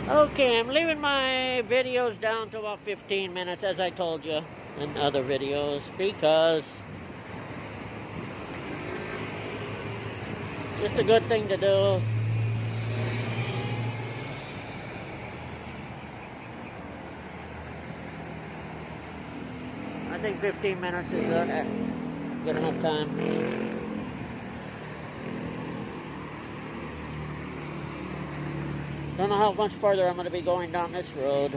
Okay, I'm leaving my videos down to about 15 minutes, as I told you in other videos, because it's a good thing to do. I think 15 minutes is good enough time. Don't know how much farther I'm going to be going down this road.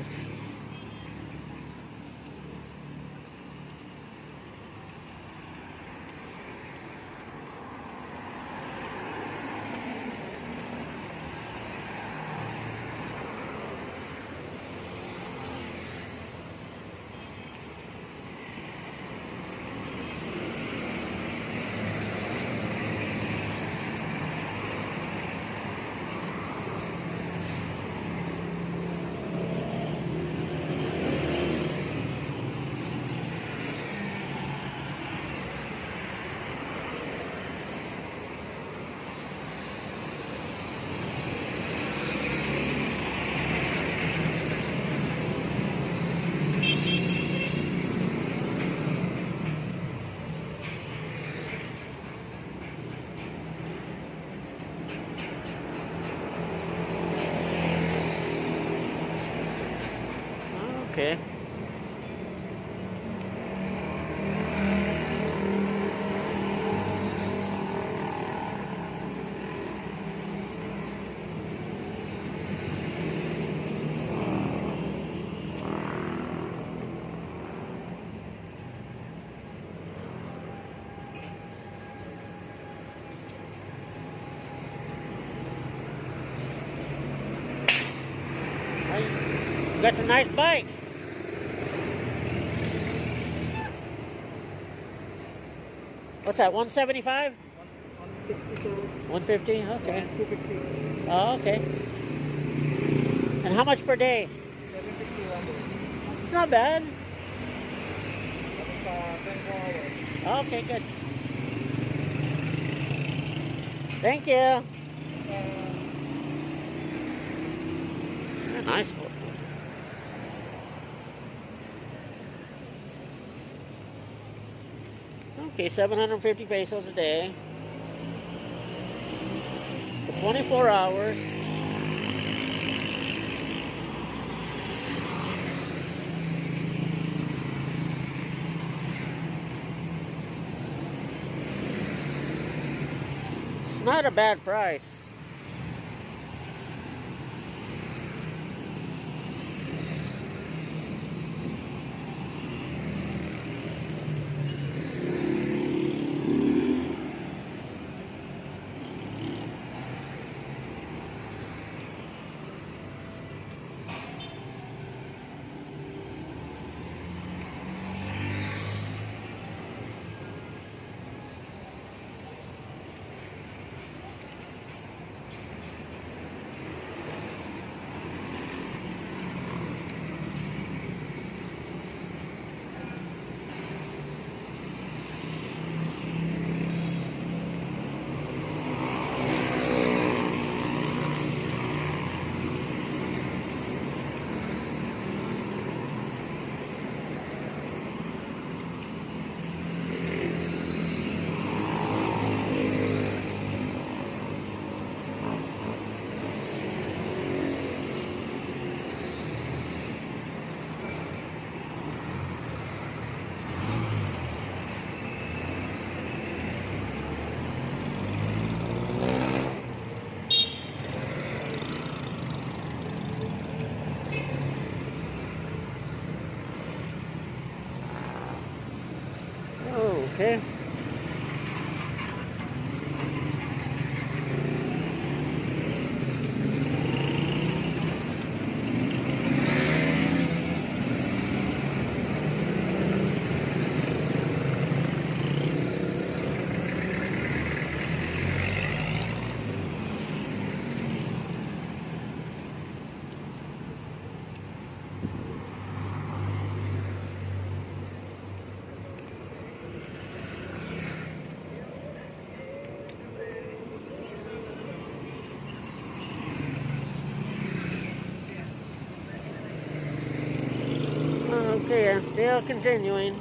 Okay. You got some nice bikes. What's that, 175? 150, okay. 250. Oh, okay. And how much per day? 750. It's not bad. That's 24 hours. Okay, good. Thank you. Nice one. Okay, 750 pesos a day for 24 hours. It's not a bad price. Okay, I'm still continuing.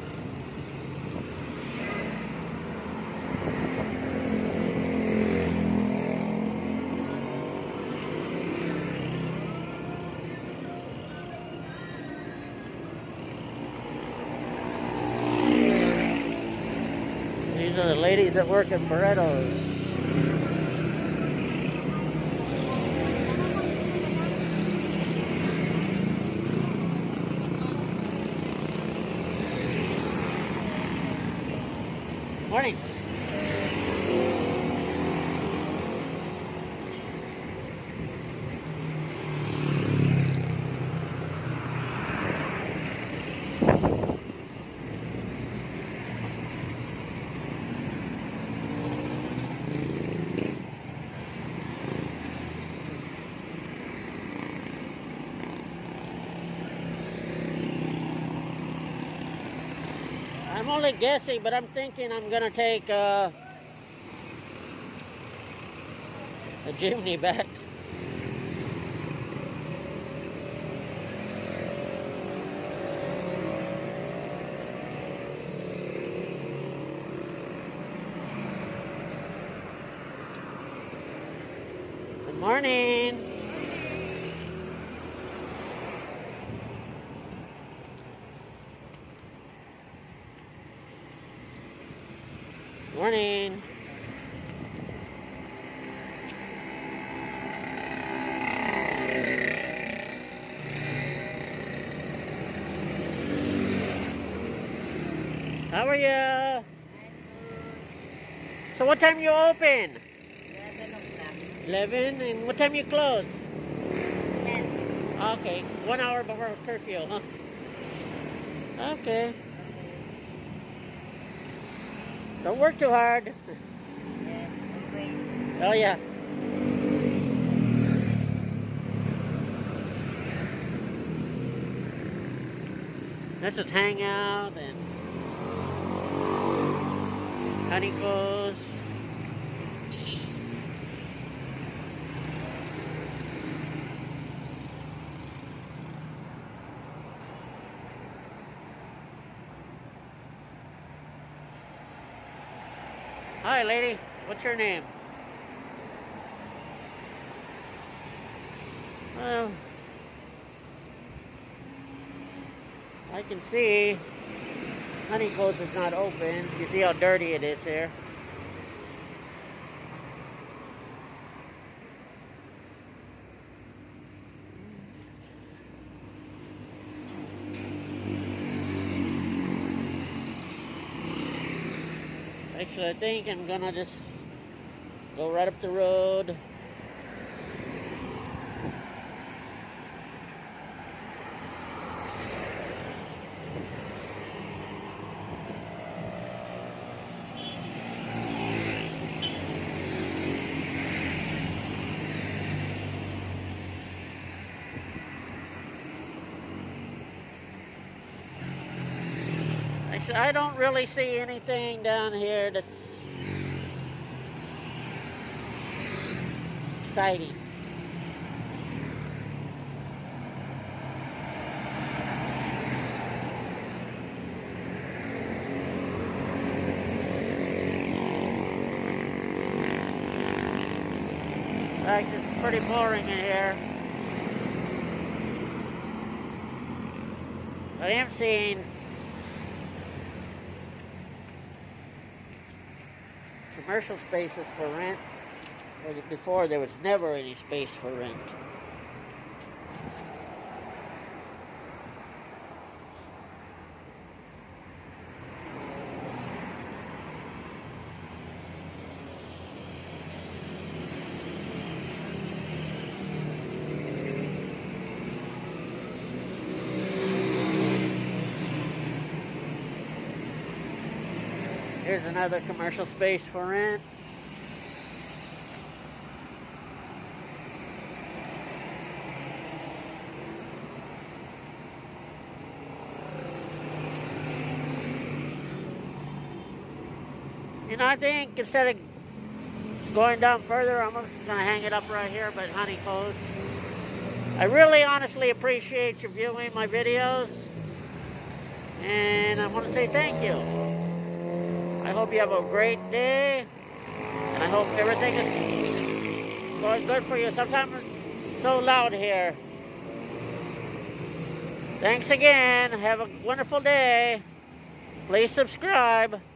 These are the ladies that work at Barretto's. Morning. I'm only guessing, but I'm thinking I'm gonna take a Jimny back. Good morning. Morning. How are you? So what time you open? 11 o'clock. 11? And what time you close? 10. Okay, 1 hour before curfew, huh? Okay. Don't work too hard. Yeah, always. Oh yeah. Let's just hang out and honey goes. Hi lady, what's your name? Well, I can see Honeycoast is not open. You see how dirty it is here. Actually, I think I'm gonna just go right up the road. Actually, I don't really see anything down here that's exciting. In fact, it's pretty boring in here. I am seeing commercial spaces for rent, whereas before there was never any space for rent. Here's another commercial space for rent. You know, I think instead of going down further, I'm just going to hang it up right here by Honeycoast. I really honestly appreciate you viewing my videos. and I want to say thank you. I hope you have a great day, and I hope everything is going good for you. Sometimes it's so loud here. Thanks again. Have a wonderful day. Please subscribe.